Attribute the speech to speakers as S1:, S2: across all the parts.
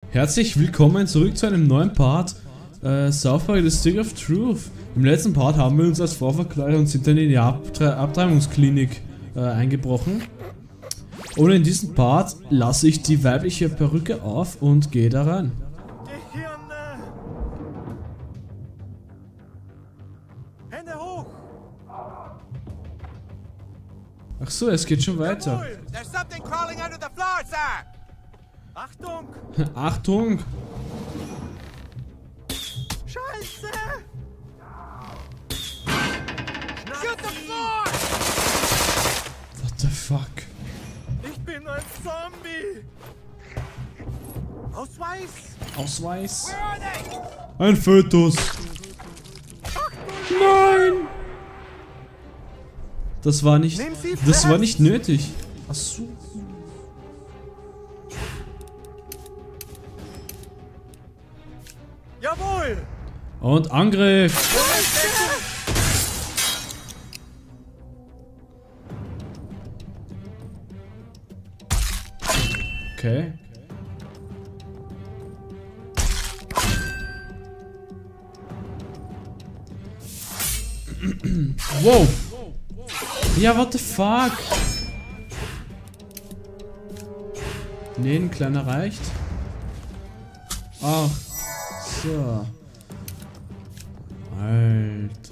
S1: Herzlich willkommen zurück zu einem neuen Part South Park The Stick of Truth. Im letzten Part haben wir uns als Frau verkleidet und sind dann in die Abtreibungsklinik eingebrochen. Und in diesem Part lasse ich die weibliche Perücke auf und gehe da rein.
S2: Hände hoch!
S1: Ach so, es geht schon weiter.
S2: There's something crawling under the floor, sir! Achtung!
S1: Achtung!
S2: Scheiße! Shoot the floor!
S1: What the fuck?
S2: Ich bin ein Zombie! Ausweis!
S1: Ausweis?
S2: Where are they?
S1: Ein Fötus! Nein! Das war nicht...
S2: Nehmen Sie
S1: Das war
S2: fest!
S1: nicht nötig. Ach so.
S2: Jawohl!
S1: Und Angriff! Okay. Wow! Ja, what the fuck? Nee, ein kleiner reicht. Ach, so. Alter.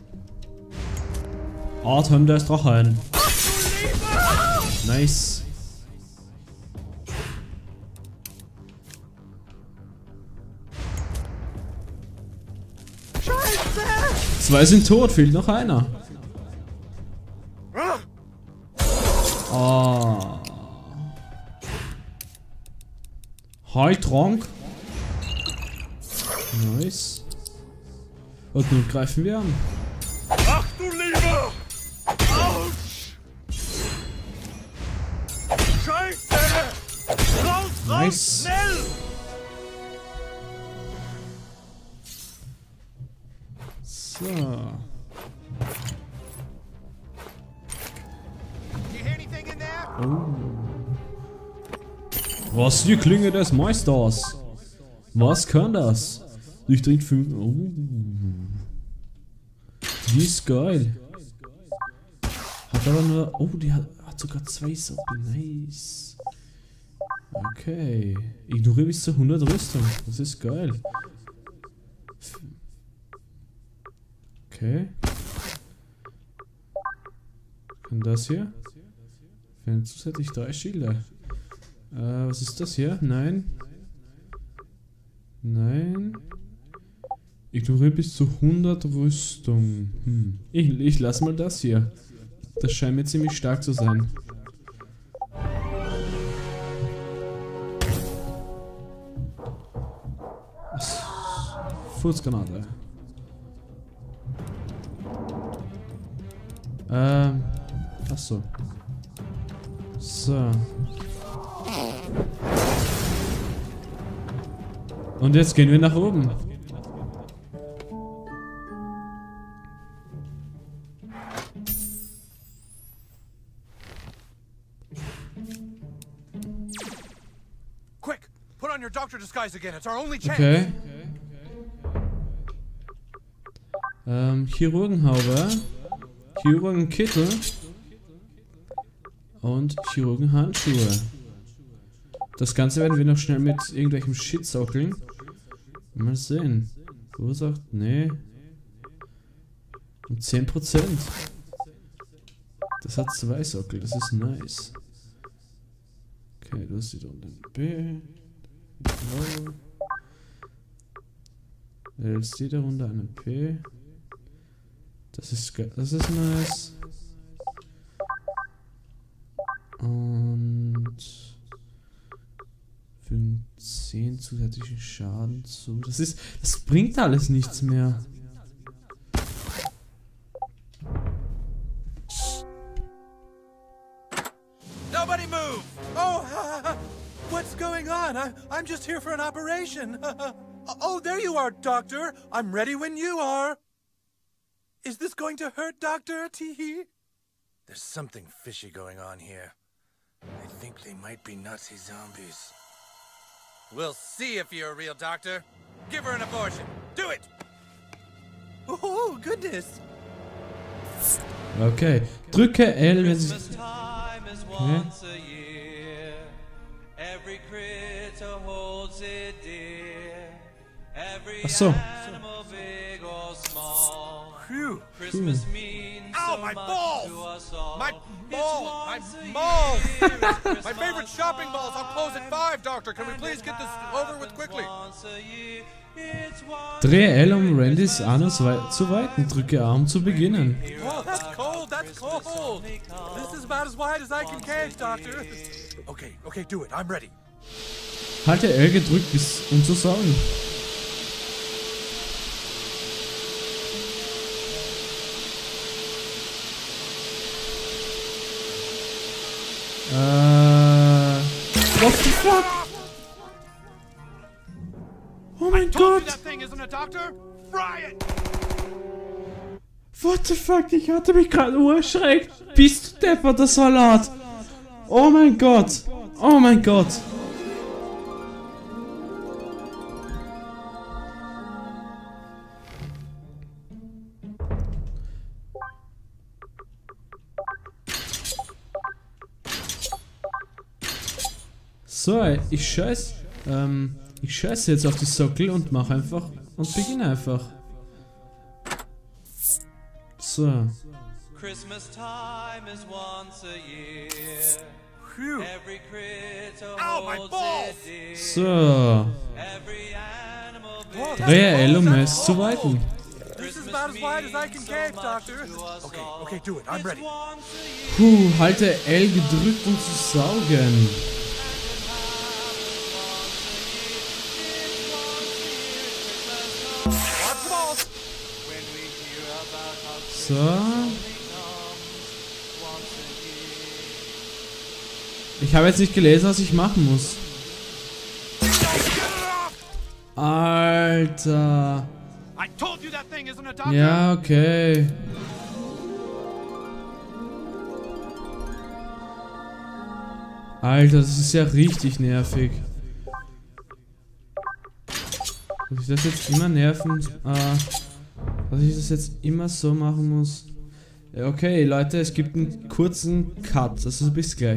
S1: Atem, der ist doch ein. Nice. Zwei sind tot, fehlt noch einer. Ah. Heiltrank. Nice. Und nun greifen wir an.
S2: Ach du Liebe! Autsch! Scheiße! Raus,
S1: Nice.
S2: schnell!
S1: So.
S2: Do you hear anything in there?
S1: Oh. Was die Klinge des Meisters? Was kann das? Durchdringt 5. Oh. Die ist geil. Hat aber nur. Oh, die hat sogar 2 Socken. Nice. Okay. Ignoriere bis zu 100 Rüstung. Das ist geil. Okay. Und das hier? Fehlen zusätzlich 3 Schilder. Was ist das hier? Nein. Nein. Ignoriere bis zu 100 Rüstung. Ich lasse mal das hier. Das scheint mir ziemlich stark zu sein. Furzgranate. Achso. So. Und jetzt gehen wir nach oben.
S2: Quick! Put on your doctor disguise again. It's our only chance.
S1: Okay. Chirurgenhaube. Chirurgenkittel. Und Chirurgenhandschuhe. Das Ganze werden wir noch schnell mit irgendwelchem Shit sockeln. Mal sehen. Verursacht? Nee. Um 10%. Das hat 2 Sockel, das ist nice. Okay, du hast hier unten ein B. LSD darunter eine P. Das ist nice. Und für 10 zusätzlichen Schaden zu. Das bringt alles nichts mehr.
S2: Nobody move! Oh, what's going on? I'm just here for an operation. Oh, there you are, Doctor. I'm ready when you are. Is this going to hurt, Doctor? Teehee? There's something fishy going on here. I think they might be Nazi zombies. We'll see if you're a real doctor. Give her an abortion. Do it! Oh, goodness.
S1: Okay. Drücke L, wenn sie... Okay. Ach so.
S2: Christmas means ow, my balls! My balls! My balls! My favorite shopping balls! I'll close at 5, Doctor. Can we please get this over with quickly?
S1: Drehe L, um Randys Anus zu weiten. Drücke A, um zu beginnen.
S2: Oh, that's cold! That's cold! This is about as wide as I can cave, Doctor. Okay, do it. I'm ready.
S1: Halte L gedrückt, um zu saugen. What the fuck? Oh mein Gott! What the fuck? Ich hatte mich gerade erschreckt. Bist du deppert, der Salat? Oh mein Gott! Oh mein Gott! So, ich scheiß jetzt auf die Sockel und mach einfach und beginne einfach. So.
S3: Christmas time is once a year. Every critter holds it dear.
S1: So.
S3: Every animal
S1: Drehe L, um es zu weiten.
S2: This is about as wide as I can cave, Doctor. Okay, do it. I'm ready.
S1: Halte L gedrückt, um zu saugen. So. Ich habe jetzt nicht gelesen, was ich machen muss. Alter. Ja, okay. Alter, das ist ja richtig nervig. Muss ich das jetzt immer nerven? Dass ich das jetzt immer so machen muss. Ja, okay, Leute, es gibt einen kurzen Cut. Also bis gleich.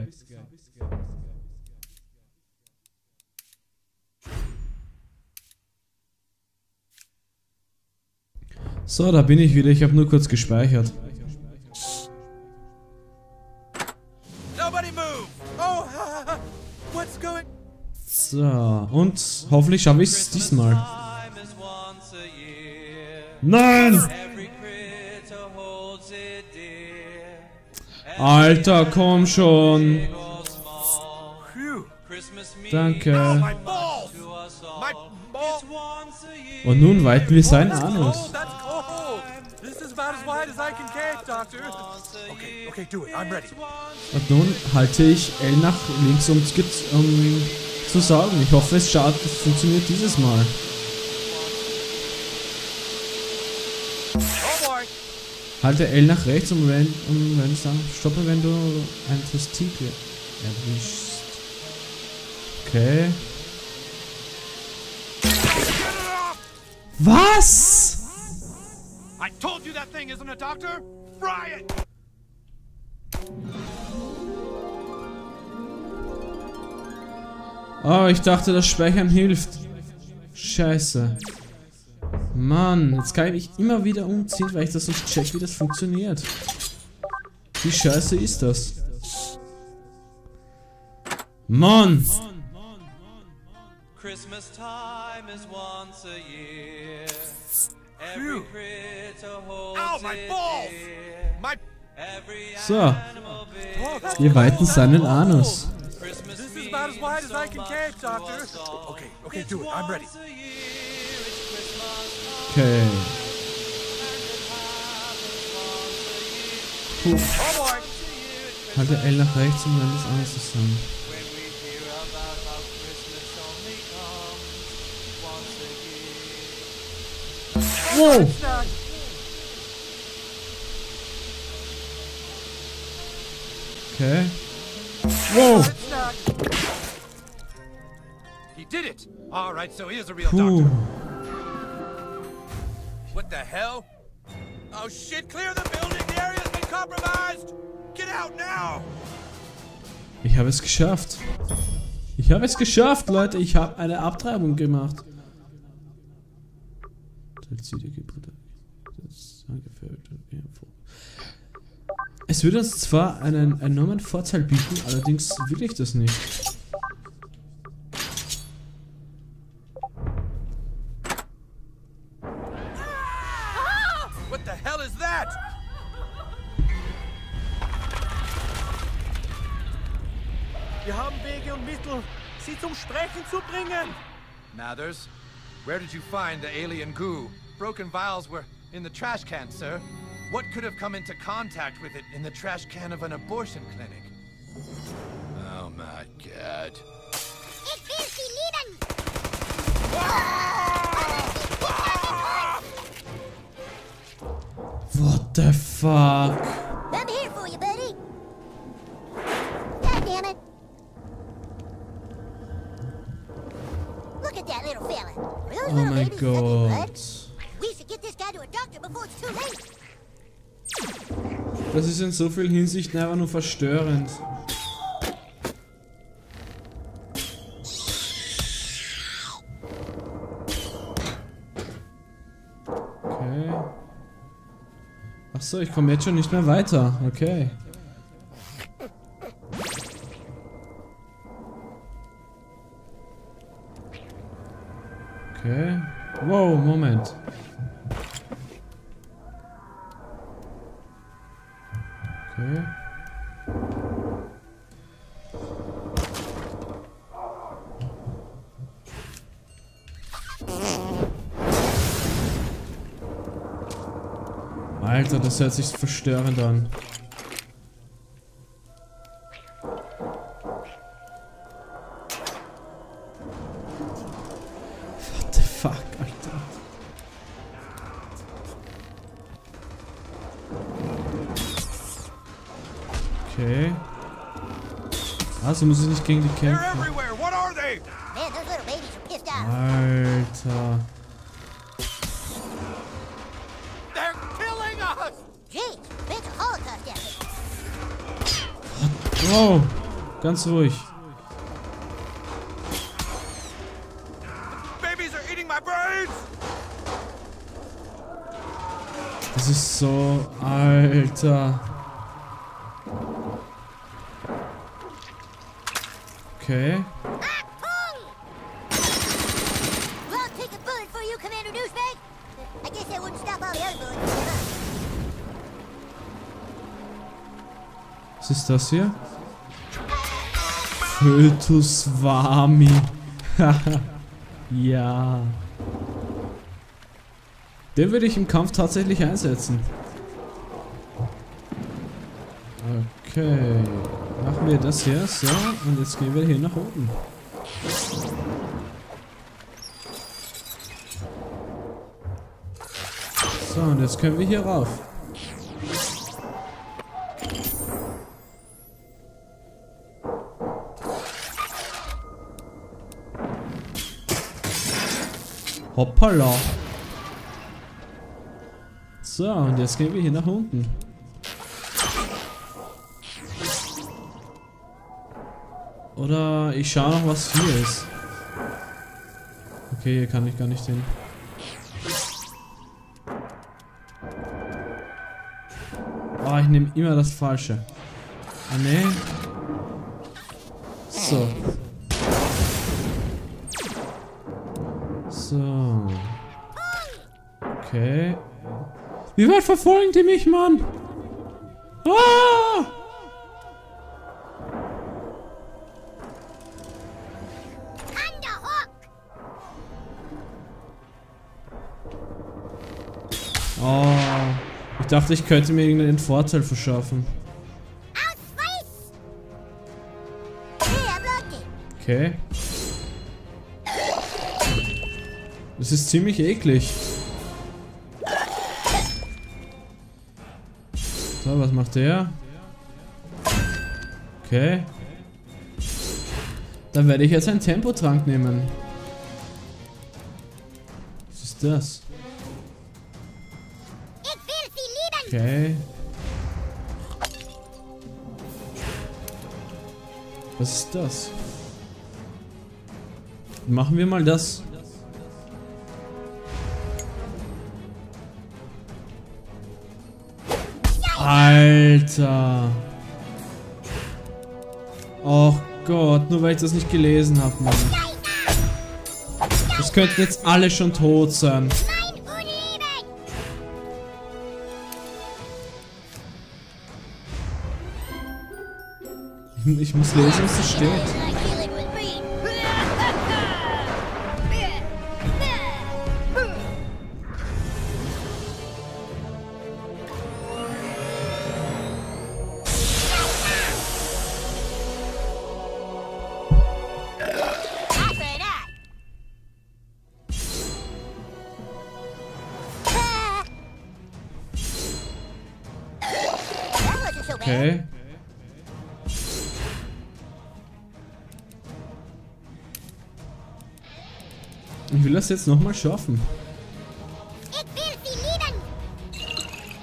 S1: So, da bin ich wieder. Ich habe nur kurz gespeichert. So, und hoffentlich schaffe ich es diesmal. Nein! Alter, komm schon. Danke. Und nun weiten wir seinen Anus. Und nun halte ich L nach links, um zu saugen. Ich hoffe, es funktioniert dieses Mal. Halte L nach rechts, um Rand sagen, stoppe, wenn du ein Testikel erwischst. Okay. Was?
S2: I told you that thing isn't a doctor. Fry it.
S1: Oh, ich dachte, das Speichern hilft. Scheiße. Mann, jetzt kann ich mich immer wieder umziehen, weil ich das nicht check, wie das funktioniert. Wie scheiße ist das? Mann!
S3: Christmas time is once a year. Every critter holds
S2: Ow, my balls! My
S1: So. Wir weiten seinen Anus.
S2: This is about as wide as I can cave, Doctor. Okay, do it. I'm ready.
S1: Okay. Puh. Halte L nach rechts, um alles anders zu sagen. Wow! Okay. Wow!
S2: He did it! Alright, so he is a real
S1: Puh.
S2: doctor. What the hell? Oh shit, clear the building! The area's been compromised! Get out now!
S1: Ich habe es geschafft. Ich habe es geschafft, Leute. Ich habe eine Abtreibung gemacht. Es würde uns zwar einen enormen Vorteil bieten, allerdings will ich das nicht.
S2: What the hell is that?
S4: Wir haben Wege und Mittel, sie zum Sprechen zu bringen.
S2: Mathers, where did you find the alien goo? Broken vials were in the trash can, sir. What could have come into contact with it in the trash can of an abortion clinic? Oh my god.
S5: Ich will sie lieben!
S1: What the fuck?
S5: I'm here for you, buddy! God damn it! Look at that little fella. Are those
S1: Oh
S5: little
S1: mein
S5: babies sucking blood?
S1: Gott.
S5: We should get this guy to a doctor before it's too late.
S1: Das ist in so vielen Hinsichten einfach nur verstörend. Okay. Achso, ich komme jetzt schon nicht mehr weiter. Okay. Okay. Wow, Moment. Okay. Alter, das hört sich verstörend an. What the fuck, Alter. Okay. Also muss ich nicht gegen die
S2: They're
S1: kämpfen.
S2: everywhere! What are they?
S5: Man, those little babies are pissed off.
S1: Alter.
S2: They're killing us!
S5: Jeez, it's a Holocaust effort.
S1: Wow. Ganz ruhig.
S2: Babies are eating my brains!
S1: Das ist so... Alter. Okay.
S5: Achtung! Well, I'll take a bullet for you, Commander Douchebag. I guess that wouldn't stop all the other bullets.
S1: Was ist das hier? Fötus Vami. Ja. Den würde ich im Kampf tatsächlich einsetzen. Okay. Machen wir das hier. So. Und jetzt gehen wir hier nach oben. So, und jetzt können wir hier rauf. Hoppala. So, und jetzt gehen wir hier nach unten. Oder ich schaue noch, was hier ist. Okay, hier kann ich gar nicht hin. Oh, ich nehme immer das Falsche. Ah, nee. So. So. Okay. Wie weit verfolgen die mich, Mann? Ah!
S5: Underhook!
S1: Oh. Ich dachte, ich könnte mir irgendeinen Vorteil verschaffen.
S5: Ausweis! Hey, I blocked it.
S1: Okay. Das ist ziemlich eklig. So, was macht der? Okay. Dann werde ich jetzt einen Tempotrank nehmen. Was ist das?
S5: Ich will sie lieben!
S1: Okay. Was ist das? Machen wir mal das. Alter. Oh Gott, nur weil ich das nicht gelesen habe, Mann. Das könnten jetzt alle schon tot sein.
S5: Mein Unleben!
S1: Ich muss lesen, was da steht.
S5: I feel it with me. Eye for an eye. That wasn't so bad.
S1: Okay. Ich will das jetzt nochmal schaffen.
S5: Ich will sie lieben!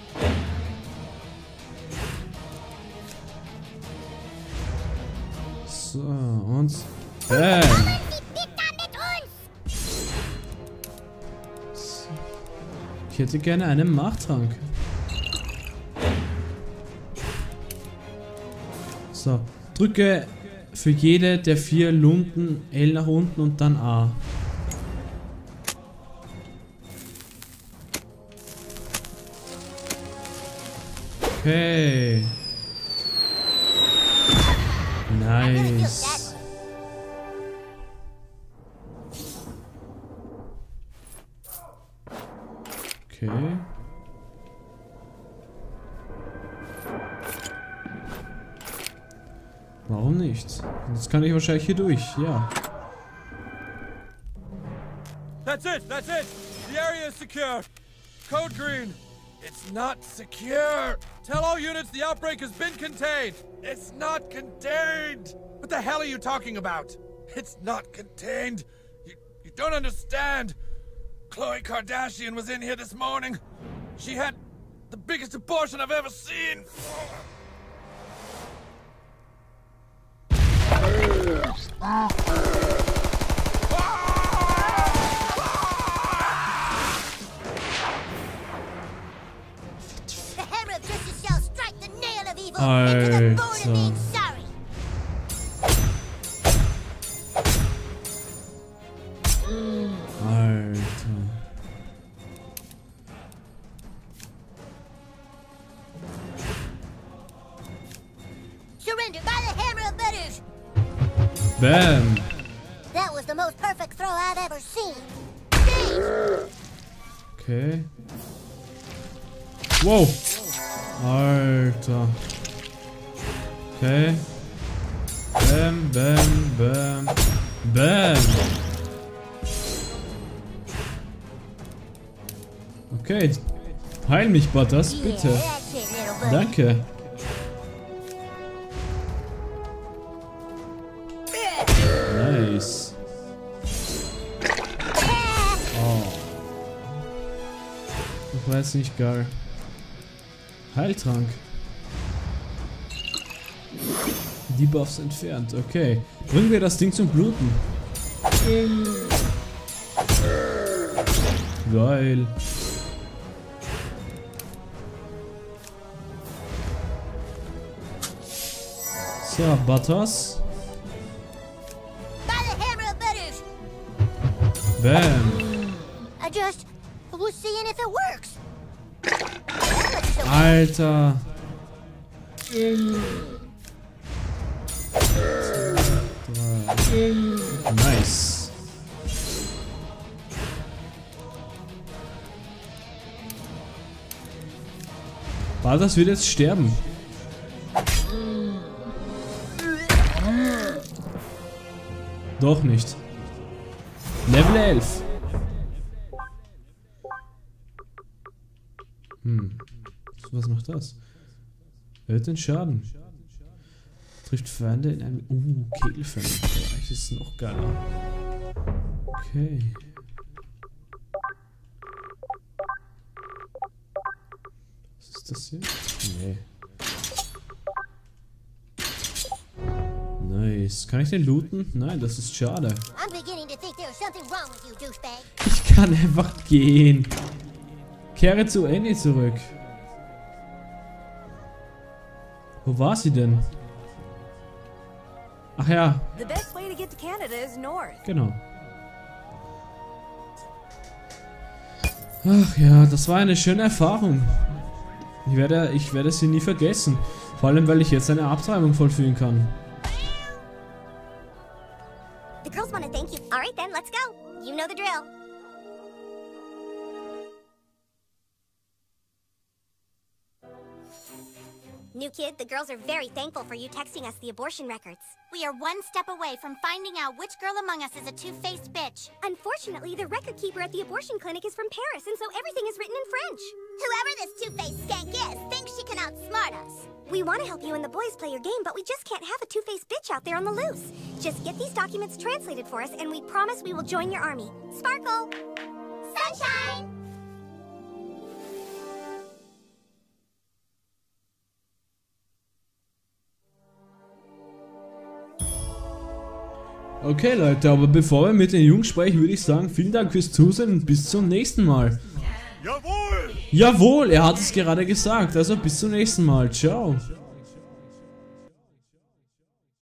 S1: So, und... Bam!
S5: Kommen Sie bitte mit uns!
S1: Ich hätte gerne einen Machttrank. So, drücke für jede der 4 Lumpen L nach unten und dann A. Okay. Nice. Okay. Warum nicht? Jetzt kann ich wahrscheinlich hier durch, ja.
S2: That's it! That's it! The area is secure! Code green! It's not secure! Tell all units the outbreak has been contained! It's not contained! What the hell are you talking about? It's not contained! You don't understand! Khloe Kardashian was in here this morning! She had the biggest abortion I've ever seen!
S5: The hammer of justice shall strike the nail of evil into the bone of being sorry.
S1: Alter.
S5: Surrender by the hammer of Baruch.
S1: Bam.
S5: That was the most perfect throw I've ever seen. Dave!
S1: Okay. Wow. Alter. Okay. Bam, bam, bam. Bam. Okay. Heil mich, Butters, bitte.
S5: Yeah, that's it, little buddy.
S1: Danke. Nice. Oh. Das war jetzt nicht geil. Heiltrank. Debuffs entfernt. Okay. Bringen wir das Ding zum Bluten. Geil. So, Butters.
S5: By the hammer of Baruch.
S1: Bam.
S5: I just was seeing if it works. That looks so
S1: Alter. Nice. Butters wird jetzt sterben. Doch nicht. Level 11. Was macht das? Erhöht den Schaden. Trifft Feinde in einem... Kegelfernbereich ist noch geiler. Okay. Was ist das hier? Nee. Nice. Kann ich den looten? Nein, das ist schade.
S5: I'm beginning to think there's something wrong with you, douchebag.
S1: Ich kann einfach gehen. Kehre zu Annie zurück. Wo war sie denn? Ach ja.
S6: The best way to get to Canada is north.
S1: Genau. Ach ja, das war eine schöne Erfahrung. Ich werde sie nie vergessen. Vor allem, weil ich jetzt eine Abtreibung vollführen kann.
S5: The girls want to thank you. All right then, let's go. You know the drill. New kid, the girls are very thankful for you texting us the abortion records.
S7: We are one step away from finding out which girl among us is a two-faced bitch.
S5: Unfortunately, the record keeper at the abortion clinic is from Paris, and so everything is written in French.
S7: Whoever this two-faced skank is thinks she can outsmart us.
S5: We want to help you and the boys play your game, but we just can't have a two-faced bitch out there on the loose. Just get these documents translated for us, and we promise we will join your army. Sparkle!
S7: Sunshine!
S1: Okay Leute, aber bevor wir mit den Jungs sprechen, würde ich sagen, vielen Dank fürs Zusehen und bis zum nächsten Mal.
S2: Jawohl!
S1: Jawohl, er hat es gerade gesagt, also bis zum nächsten Mal. Ciao.